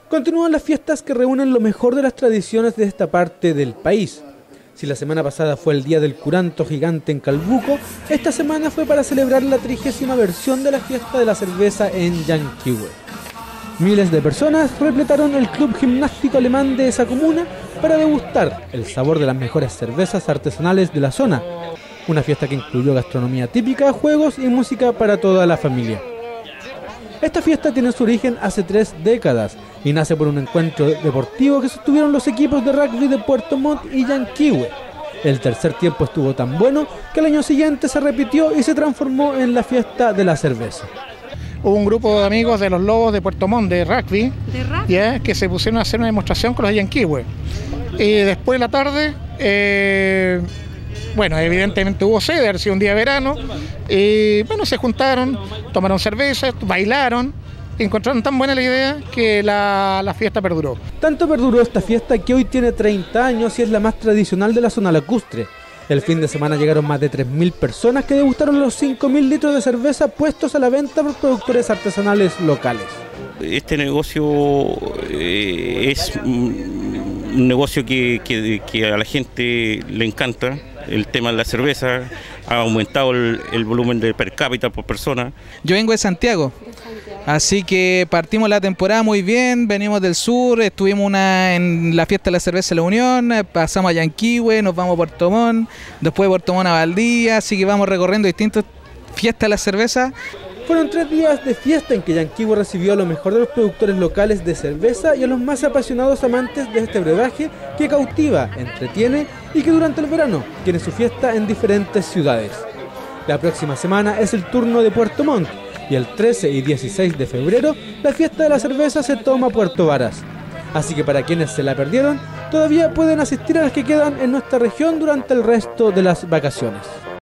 Continúan las fiestas que reúnen lo mejor de las tradiciones de esta parte del país. Si la semana pasada fue el Día del Curanto Gigante en Calbuco, esta semana fue para celebrar la 30ª versión de la fiesta de la cerveza en Llanquihue. Miles de personas completaron el club gimnástico alemán de esa comuna para degustar el sabor de las mejores cervezas artesanales de la zona. Una fiesta que incluyó gastronomía típica, juegos y música para toda la familia. Esta fiesta tiene su origen hace 3 décadas y nace por un encuentro deportivo que sostuvieron los equipos de rugby de Puerto Montt y Llanquihue. El tercer tiempo estuvo tan bueno que el año siguiente se repitió y se transformó en la fiesta de la cerveza. Hubo un grupo de amigos de los Lobos de Puerto Montt de rugby, que se pusieron a hacer una demostración con los de Llanquihue. Y después de la tarde, evidentemente hubo sede, ha sido un día de verano, y se juntaron, tomaron cerveza, bailaron, y encontraron tan buena la idea que la fiesta perduró. Tanto perduró esta fiesta que hoy tiene 30 años y es la más tradicional de la zona lacustre. El fin de semana llegaron más de 3.000 personas que degustaron los 5.000 litros de cerveza puestos a la venta por productores artesanales locales. Este negocio es un negocio que a la gente le encanta. El tema de la cerveza ha aumentado el volumen de per cápita por persona. Yo vengo de Santiago, así que partimos la temporada muy bien, venimos del sur, estuvimos en la fiesta de la cerveza de la Unión, pasamos a Llanquihue, nos vamos a Puerto Montt, después de Puerto Montt a Valdivia, así que vamos recorriendo distintas fiestas de la cerveza. Fueron 3 días de fiesta en que Llanquihue recibió a lo mejor de los productores locales de cerveza y a los más apasionados amantes de este brebaje que cautiva, entretiene y que durante el verano tiene su fiesta en diferentes ciudades. La próxima semana es el turno de Puerto Montt y el 13 y 16 de febrero la fiesta de la cerveza se toma Puerto Varas. Así que para quienes se la perdieron, todavía pueden asistir a las que quedan en nuestra región durante el resto de las vacaciones.